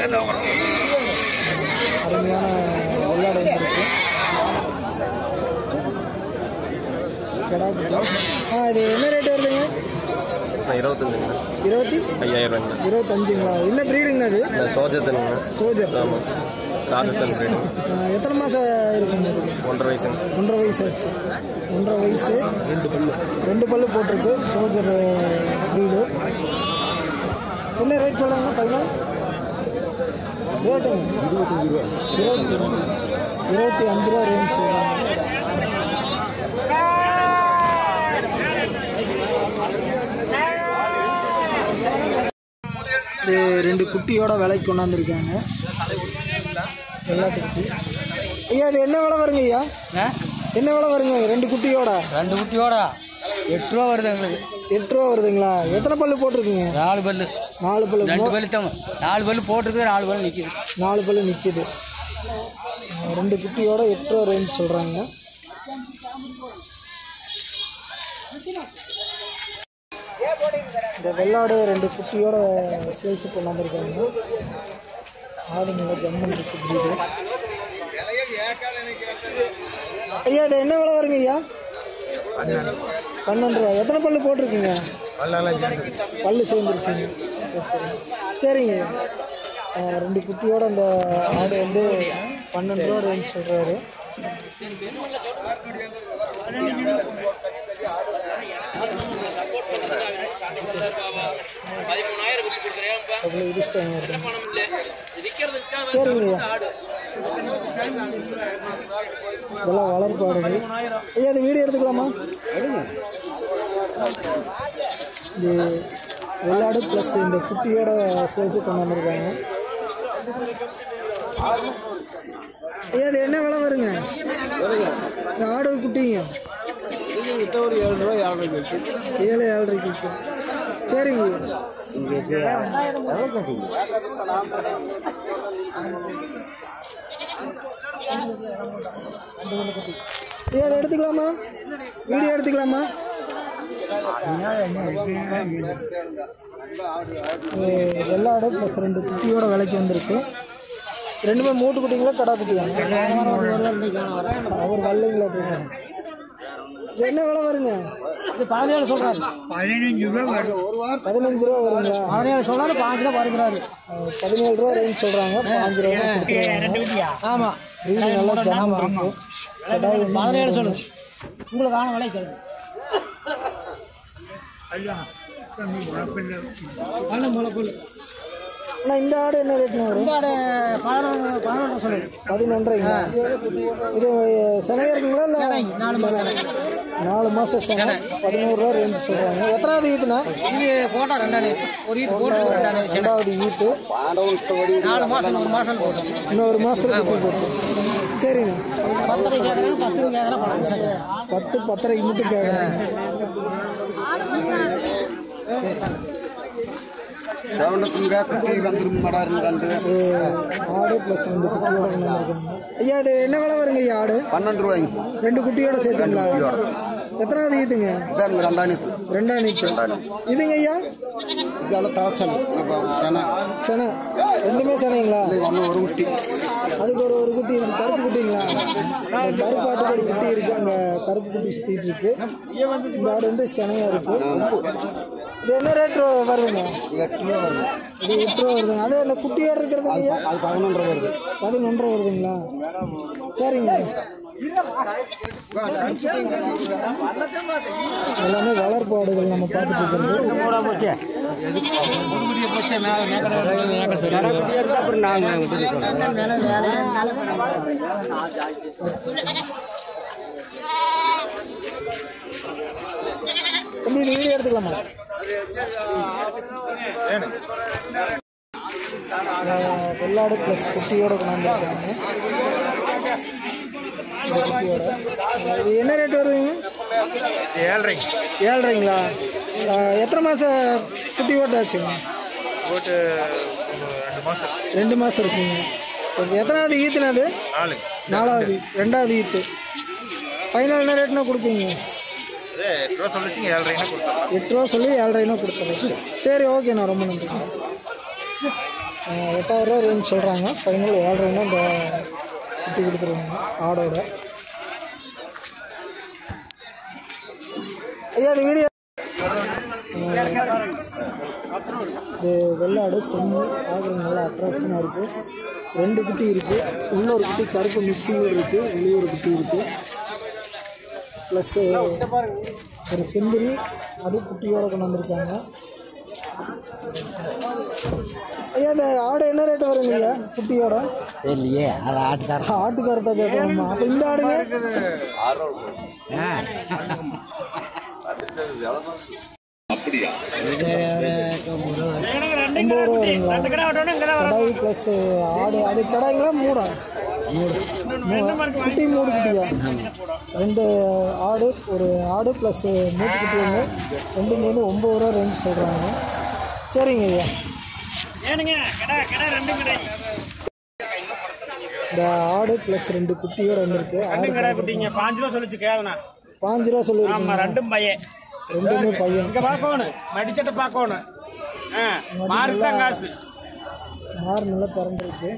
அருமையான வெள்ளாடு வந்துருக்கு. கடா குட்டி. இது என்ன ரேட்டு வருதுங்க? 25,000. என்ன ப்ரீடுங்கண்ணா அது? சோஜர். ராஜஸ்தான் பிரீடு. எத்தனை மாதம் இருக்குங்க? 1.5 வயசு. 1.5 வயசு ஆச்சு. 1.5 வயசு. 2 பல்லு போட்டிருக்கு. சோஜர் ப்ரீடு. என்ன ரேட் சொல்கிறாங்க ஃபைனல் ரேட்டு? 25 ரூபா ரேஞ்ச் சொல்கிறாங்க. இது 2 குட்டியோட விலைக்கு கொண்டாந்துருக்காங்க. வெள்ளாட்டு குட்டி. ஐயா அது என்ன விலை வருங்க ஐயா? என்ன விலை வருங்க 2 குட்டியோட? 2 குட்டியோட 8 ரூபா வருது எங்களுக்கு. 8 ரூபா வருதுங்களா? எத்தனை பல்லு போட்டிருக்கீங்க? 4 பல்லு. 4 பல்லு. 2 பல்லு தான். 4 பல்லு போட்டிருக்கு. 4 பல்லு நிற்கிது. 4 பல்லு நிற்கிது. 2 குட்டியோட 8 ரூபா ரேஞ்ச் சொல்கிறாங்க. இந்த வெள்ளாடு 2 குட்டியோட சேல்ஸு கொண்டாந்துருக்காங்க. ஆடுங்கள ஜம்மன் இருக்கு ப்ரீடு. ஐயா இது என்ன விலை வருங்க ஐயா? 12 ரூபா. எத்தனை பல்லு போட்டிருக்கீங்க? பல்லு சேர்ந்துருச்சுங்க. சரிங்க. 2 குட்டியோட அந்த ஆடு வந்து 12 ரூபா ரேஞ்ச் சொல்கிறாரு. அவ்வளோ இடிச்சிட்டாங்க. சரிங்கய்யா. இதெல்லாம் வளர்ப்பாடுகள். ஐயா அது வீடியோ எடுத்துக்கலாமா? எடுங்க. இது வெள்ளாடு ப்ளஸ் இந்த குட்டியோட சேல்ஸு கொண்டு வந்திருக்காங்க. ஐயா அது என்ன விலை வருங்க? இந்த ஆடு குட்டிங்க ஒரு 7 ரூபா 7 ரூபாய்க்கு 7-7.5 சரிங்க. ஐயா அதை எடுத்துக்கலாமா? வீடியோ எடுத்துக்கலாமா? வெள்ளாடு ப்ளஸ் 2 குட்டியோட விலைக்கு வந்திருக்கு. 2மே மூட்டு குட்டிங்களா கடா குட்டியாங்க? அவர் வல்லைங்களா? இது என்ன விலை வருங்க? இது 17 சொல்கிறாரு. 15 ரூபா வரும். 15 ரூபா வருங்களா? 17 சொல்கிறாரு. 5 ரூபா குறைக்கிறாரு. 17 ரூபா ரேஞ்ச் சொல்கிறாங்க. 5 ரூபா கொடுத்துருவாங்க. ஆமாம் வீடு நல்லா ஜாம் இருக்கும். 17 சொல்லுது. உங்களுக்கு ஆன விலை கேளுங்க. முளைப்பல். அண்ணா இந்த ஆடு என்ன ரேட்னா வரும்? இந்த ஆடு 11 சொல்லுது. 11.5ங்களா? இது சனையாக இருக்குங்களா? இல்லை 4 மாதம் சனை. 11 ரூபா ரேஞ்சு சொல்கிறாங்க. எத்தனாவது ஈத்துண்ணா? இது போட்டால் 2 ஒரு ஈத்து போட்டு 2வது ஈத்து. 4 மாதம் 1 மாதம் போட்டோம். இன்னும் 1 மாதத்துல குட்டி போட்டோம். சரிண்ணா. 10.5 கேட்குறாங்க. 10 கேட்குறேன். 10 10.5 மட்டும் கேட்குறாங்க. ஆடு ப்ளஸ் 2 குட்டியோட வந்திருக்காங்க. ஐயா அது என்ன விலை வருங்க ஐயா? ஆடு 12 ரூபாய்ங்க. 2 குட்டியோட சேர்த்துங்களா? எத்தனாவது ஈத்துங்க? 2ஆம் ஈத்து. இதுங்க ஐயா? இதெல்லாம் தாச்சனை சனை. 2மே சனைங்களா? ஒரு குட்டி. அதுக்கு ஒரு குட்டி இருக்கு. கருப்பு குட்டிங்களா? கருப்பு ஆட்டுக்கு ஒரு குட்டி இருக்கு. அங்கே கருப்பு குட்டி சுற்றிட்டு இருக்கு. இந்த ஆடு வந்து சனையாக இருக்கு. இது என்ன ரேட் வருதுங்க? 8 ரூபா வருது. இது 8 ரூபா வருதுங்க. அது அந்த குட்டியோடு இருக்கிறது ஐயா? அது 11 ரூபா வருது. 11 ரூபா வருதுங்களா? சரிங்க. எல்லாமே வளர்ப்பாடுகள் நம்ம பார்த்துட்டு இருக்கிறது. தம்பி இது வீடியோ எடுத்துக்கலாமா? வெள்ளாடு ப்ளஸ் குட்டியோட கொண்டாந்துருக்காங்க. இது என்ன ரேட் வருதுங்க? 7.5ங்களா? எத்தனை மாதம் குட்டி ஓட்டாச்சுங்க? 2 மாதம் இருக்குங்க. சரி எத்தனாவது ஈத்துனா? அது 4வது 2வது ஈத்து. ஃபைனல் என்ன ரேட்னா கொடுப்பீங்க? 8 ரூபா சொல்லி 7.5 கொடுத்துறேன். சரி ஓகேண்ணா ரொம்ப நன்றி. 8,000 ரூபா ரேஞ்ச் சொல்கிறாங்க. ஃபைனல் 7,500 இந்த குட்டி கொடுத்துருவாங்க ஆடோட. ஐயா அது வீடியோ இது வெள்ளாடு செம்மு பார்க்குறது நல்லா அட்ராக்ஷனாக இருக்குது. 2 குட்டி இருக்குது. இன்னொரு குட்டி கருப்பு மிக்சிங் இருக்குது. வெளியே ஒரு குட்டி இருக்குது. ப்ளஸ்ஸு ஒரு செம்பரி அது குட்டியோடு கொண்டு வந்திருக்காங்க. ஐயா இந்த ஆடு என்ன ரேட்டு வருங்க ஐயா குட்டியோட? இல்லையே அது ஆட்டுக்காரட்டா கேட்கணுமா? அப்போ இந்த ஆடுங்க 9 ரூபா வருங்களா? கடாய் ப்ளஸ் ஆடு அது கடாய்ங்களா மூடா? குட்டி 3 குட்டியா? 2 ஆடு ஒரு ஆடு ப்ளஸ் மூட்டு குட்டி ஒன்று 2 வந்து 9 ரூபா ரேஞ்ச் சொல்கிறாங்க. சரிங்க ஐயா. இந்த ஆடு ப்ளஸ் 2 குட்டியோட வந்திருக்கு. ஆடு குட்டிங்க 5 ரூபா சொல்லிச்சு கேவனா. 5 ரூபா சொல்லிருக்கீங்க. ஆமா ரெண்டும் பையன். ரெண்டுமே பையன். இங்க பார்க்கணும் மடிச்சட்ட பார்க்கணும். மார்க்தான் காசு. மார் நல்லா திறந்துருக்கு.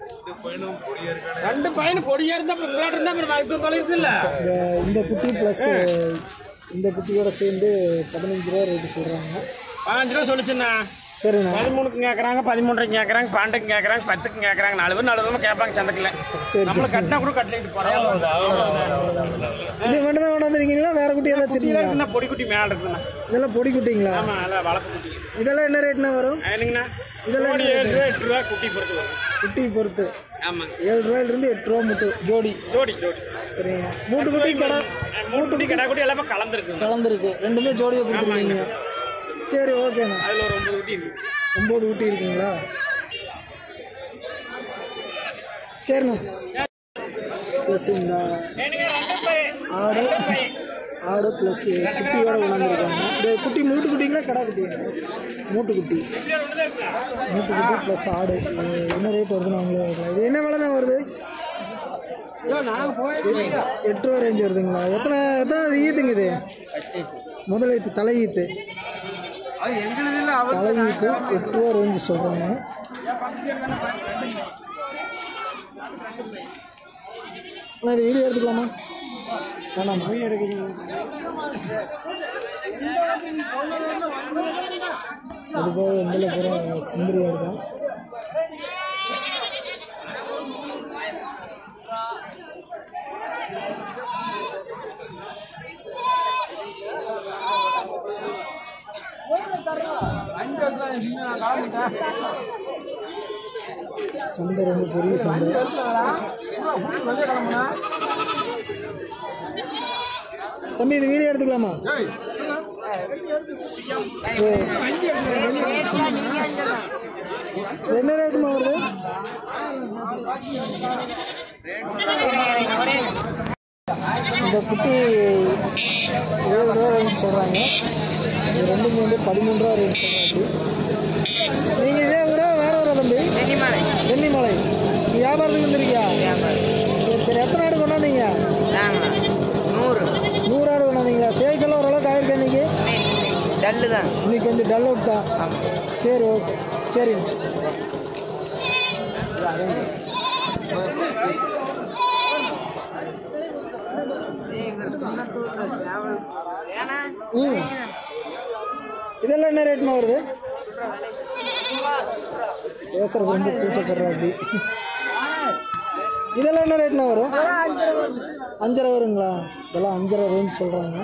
2 பையன் பொடியா இருந்தா விளையாட்டு இருந்தா அதுக்கு தொலை இருக்குல்ல. இந்த குட்டி ப்ளஸ் இந்த குட்டியோட சேர்ந்து 15 ரூபா ரேட்டு சொல்கிறாங்க. 5 ரூபா சொல்லிச்சுண்ணா. சரிண்ணா. 13க்கு கேட்குறாங்க, 13க்கு கேட்குறாங்க, 12க்கு கேட்குறாங்க, 10க்கு கேட்குறாங்க. 4 பேர் 4 விதமாக கேட்பாங்க சந்தைக்குள்ள. நம்மள கட்டினா கூட கட்டிட்டு போகிறோம். இது மட்டும் தான் கொண்டாந்துருக்கீங்களா? வேற குட்டி ஏதாச்சும் இருக்குண்ணா? பொடி குட்டி மேலே இருக்குண்ணா. இதெல்லாம் பொடி குட்டிங்களா? ஆமாம் அதெல்லாம் வளர்ப்பு குட்டி. இதெல்லாம் என்ன ரேட்னா வரும்? என்னங்கண்ணா? இதெல்லாம் 7 ரூபா 8 ரூபா குட்டி பொறுத்து வரும். குட்டி பொறுத்து. ஆமாம் 7 ரூபாயிலிருந்து 8 ரூபா மட்டும் ஜோடி. ஜோடி. சரிங்க. மூட்டு குட்டி கடை குட்டி கடை குட்டி எல்லாமே கலந்துருக்கு. ரெண்டுமே ஜோடியை கொடுத்துருக்கீங்க. சரி ஓகேண்ணா. அதில் ஒரு 9 குட்டி இருக்கு. 9 குட்டி இருக்குங்களா? சரிண்ணா. ப்ளஸ் இந்த ஆடு ப்ளஸ் குட்டியோட கொண்டாந்துருக்காங்க. இந்த குட்டி மூட்டு குட்டிங்களா கடை குட்டிங்களா? மூட்டு குட்டி ப்ளஸ் ஆடு. என்ன ரேட் வருதுன்னு அவங்களே கேட்கலாம். இது என்ன விலைண்ணா வருது? 8 ரூபா ரேஞ்ச் வருதுங்களா? எத்தனை ஈத்துங்க இது? முதல் ஈத்து தலை ஈத்து. தலைவிக்கு 8 ரூபா ரேஞ்சு சொல்கிறாங்க. ஆனால் இது வீடியோ எடுத்துக்கலாமா? வேணாமா? அது போக எந்தில் பூரா செம்பரி ஆடுதான். சந்தை ரொம்ப பெரிய சந்தை. தம்பி இது வீடியோ எடுத்துக்கலாமா? என்ன ரேட்டுமா வருது? இந்த குட்டி 7 ரூபா ரேஞ்ச் சொல்கிறாங்க. இது ரெண்டுமே வந்து 13 ரூபா ரேஞ்ச் சொல்கிறாங்க. நீங்கள் இதே ஊரா வேற ஊரா தம்பி? சென்னிமலை. வியாபாரத்துக்கு வந்துருக்கியா? சரி எத்தனை ஆடு கொண்டாந்தீங்க? 100 ஆடு கொண்டாந்தீங்களா? சேல்ஸ் எல்லாம் ஓரளவுக்கு ஆயிருக்கா இன்னைக்கு? டல்லு தான் இன்னைக்கு கொஞ்சம் டல் அவுட் தான். சரி ஓகே சரி. இதெல்லாம் என்ன ரேட்மா வருது? பேசுற ரொம்ப பூச்சப்படுற அப்படி. இதெல்லாம் என்ன ரேட்னா வரும்? 5.5 வருங்களா? இதெல்லாம் 5.5 ரேஞ்ச் சொல்கிறாங்க.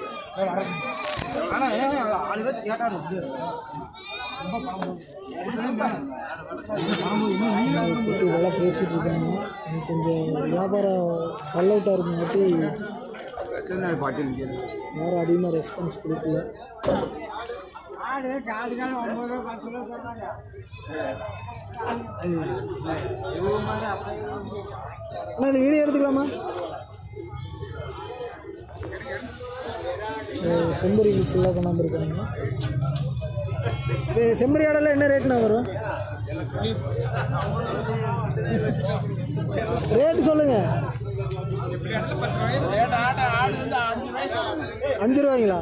இதெல்லாம் பேசிகிட்டு இருக்காங்க. கொஞ்சம் வியாபாரம் டல் அவுட்டாக இருக்குங்காட்டி யாரும் அதிகமாக ரெஸ்பான்ஸ் கொடுக்கல. அண்ணா இது வீடியோ எடுத்துக்கலாமா? செம்பரிகள் ஃபுல்லாக கொண்டாந்துருக்காங்க. இது செம்பரி ஆடெல்லாம் என்ன ரேட்னா வரும்? ரேட்டு சொல்லுங்க. 5 ரூபாய்ங்களா?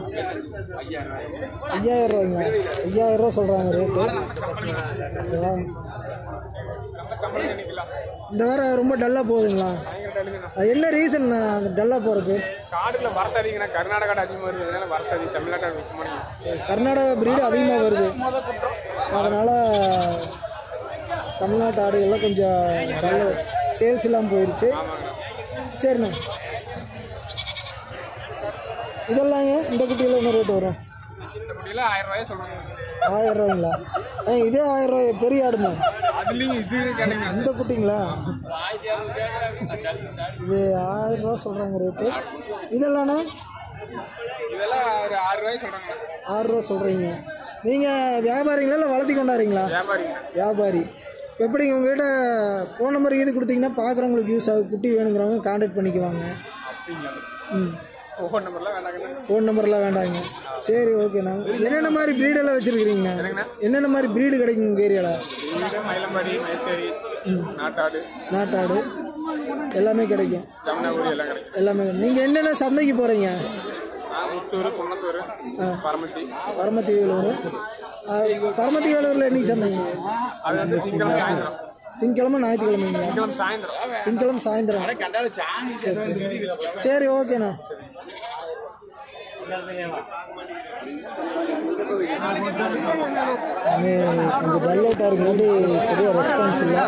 5000 ரூபாய்ங்களா? 5000 ரூபா சொல்கிறாங்க ரேட்டு. இந்த வாரம் ரொம்ப டல்லாக போகுதுங்களா? அது என்ன ரீசன் அந்த டல்லாக போகிறதுக்கு? காடுல வரத்து அதிகம், கர்நாடகா அதிகமாக வருது, அதனால வரத்து அதிகம். தமிழ்நாட்டை விற்க முடியும், கர்நாடகா பிரீடு அதிகமாக வருது, அதனால் தமிழ்நாட்டு ஆடுகள்லாம் கொஞ்சம் நல்ல சேல்ஸ் இல்லாமல் போயிடுச்சு. சரிண்ணா, இதெல்லாம் இந்த குட்டியில் என்ன ரேட் வரும்? இந்த குட்டியில் 1000 ரூபாய் சொல்கிறாங்க. 1000 ரூபாய்ங்களா? இதே 1000 ரூபாய் பெரிய ஆடுமா? அதுலேயும் இது கிடைக்கும். இந்த குட்டிங்களா? இது 1000 ரூபா சொல்கிறாங்க ரேட்டு. இதெல்லாம்ண்ணா? இதெல்லாம் ஒரு 6 ரூபாய் சொல்கிறாங்க. 6 ரூபா சொல்கிறீங்க. நீங்கள் வியாபாரிங்களா இல்லை வளர்த்தி கொண்டாடுறீங்களா? வியாபாரி. எப்படிங்க உங்கள்கிட்ட ஃபோன் நம்பர் இது கொடுத்தீங்கன்னா பார்க்குறவங்களுக்கு யூஸ் ஆகும், குட்டி வேணுங்கிறவங்க கான்டாக்ட் பண்ணிக்குவாங்க. ம், ஃபோன் நம்பர்லாம் வேண்டாங்க. சரி, ஓகேண்ணா. என்னென்ன மாதிரி ப்ரீடெல்லாம் வச்சுருக்கிறீங்க? என்னென்ன மாதிரி ப்ரீடு கிடைக்கும் உங்கள் ஏரியாவில்? மயிலம்பாடி, மயில்சேரி, நாட்டாடு, நாட்டாடு எல்லாமே கிடைக்கும். ஜமுனாபுரி எல்லாம் கிடைக்கும். எல்லாமே. நீங்கள் என்னென்ன சந்தைக்கு போகிறீங்க? முத்தூர், குன்னத்தூர், பரமத்தி. பரமத்தி வேலூர். பரமத்தி வேலூரில் என்னைக்கு சந்தைங்க? அது வந்து திங்கக்கிழமை சாயந்தரம். திங்கக்கிழமை ஞாயிற்றுக்கிழமைங்களா? திங்கக்கிழமை சாயந்தரம். சரி, ஓகேண்ணா. கொஞ்சம் டல் அவுட்டாக இருக்கும்போது சரியாக ரெஸ்பான்ஸ் இல்லை.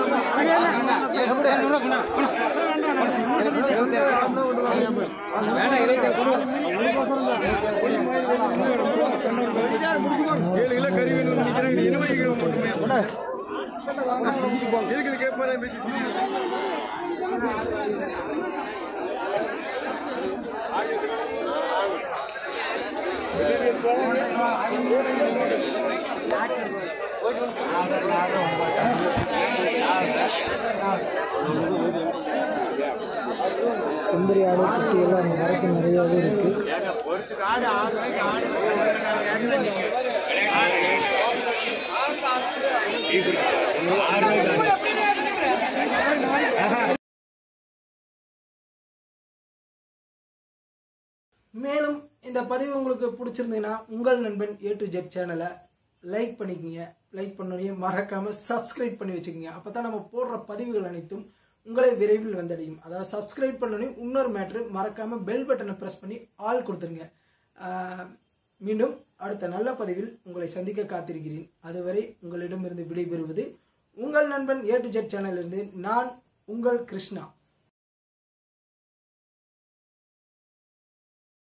செம்பரி ஆடு குட்டி எல்லாம் அந்த மரத்து நிறையாவே இருக்கு. மேலும் இந்த பதிவு உங்களுக்கு பிடிச்சிருந்தீங்கன்னா உங்கள் நண்பன் A to Z சேனலை லைக் பண்ணிக்கோங்க. லைக் பண்ணோடனே மறக்காமல் சப்ஸ்கிரைப் பண்ணி வச்சுக்கோங்க. அப்போ தான் நம்ம போடுற பதிவுகள் அனைத்தும் உங்களை விரைவில் வந்தடையும். அதாவது சப்ஸ்கிரைப் பண்ணோடனே இன்னொரு மேட்ரு, மறக்காமல் பெல் பட்டனை ப்ரெஸ் பண்ணி ஆல் கொடுத்துருங்க. மீண்டும் அடுத்த நல்ல பதிவில் உங்களை சந்திக்க காத்திருக்கிறேன். அதுவரை உங்களிடமிருந்து விடைபெறுவது உங்கள் நண்பன் A to Z சேனலிலிருந்து நான் உங்கள் கிருஷ்ணா.